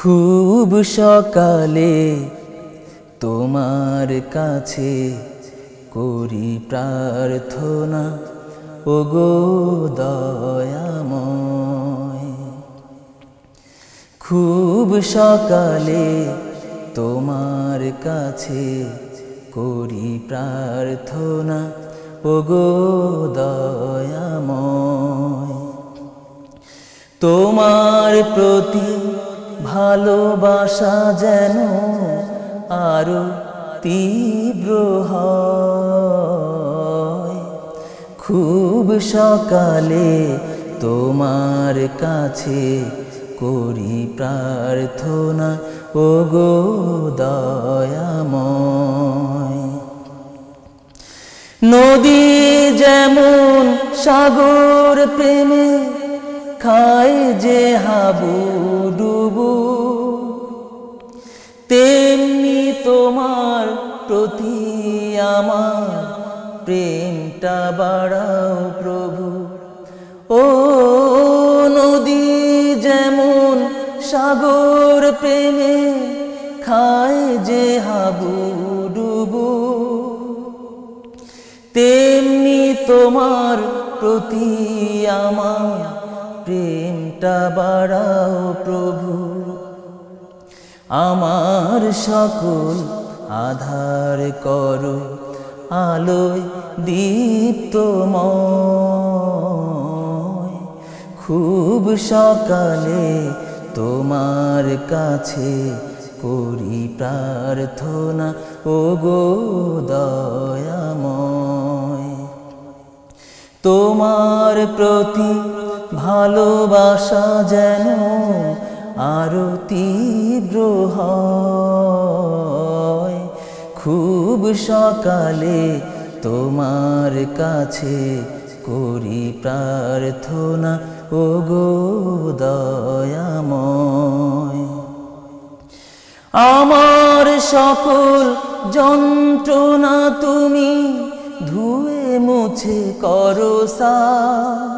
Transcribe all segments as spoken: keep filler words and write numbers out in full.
খুব সকালে তোমার কাছে করি প্রার্থনা, ওগো দয়াময়। খুব সকালে তোমার কাছে করি প্রার্থনা, ওগো দয়াময়। তোমার প্রতি ভালোবাসা যেন আরো তীব্র হয়। খুব সকালে তোমার কাছে করি প্রার্থনা, ওগো দয়াময়। নদী যেমন সাগর প্রেমে খায় যে হাবুডুবু, তেমনি তোমার প্রতি আমার প্রেমটা বাড়াও প্রভু। ও নদী যেমন সাগর প্রেমে খায় যে হাবুডুবু, তেমনি তোমার প্রতি আমার প্রেমটা বাড়াও প্রভু। আমার সকল আধার করো আলোয় দীপ্তময়। খুব সকালে তোমার কাছে করি প্রার্থনা, ওগো দয়াময়। তোমার প্রতি ভালোবাসা যেন আরো তীব্র হয়। খুব সকালে তোমার কাছে করি প্রার্থনা, ওগো দয়াময়। আমার সকল যন্ত্রণা তুমি ধুয়ে মুছে করো সাফ।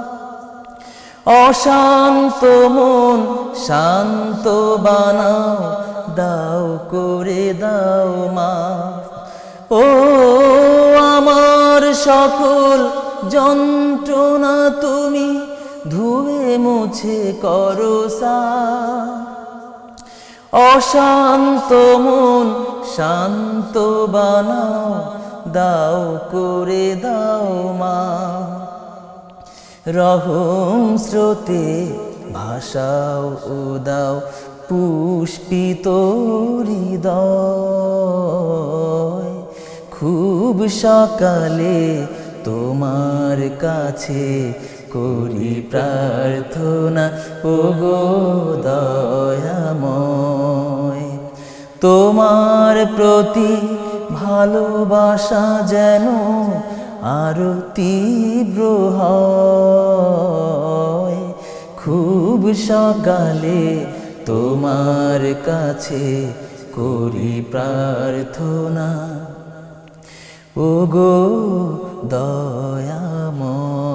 অশান্ত মন শান্ত বানাও, দাও করে দাও মাফ। ও আমার সকল যন্ত্রণা তুমি ধুয়ে মুছে করো সাফ। অশান্ত মন শান্ত বানাও, দাও করে দাও মাফ। রহম স্রোতে ভাসাও ও দাও পুষ্পিত হৃদয়। খুব সকালে তোমার কাছে করি প্রার্থনা, ওগো দয়াময়। তোমার প্রতি ভালোবাসা যেন আরো তীব্র হয়। খুব সকালে তোমার কাছে করি প্রার্থনা, ওগো দয়াময়।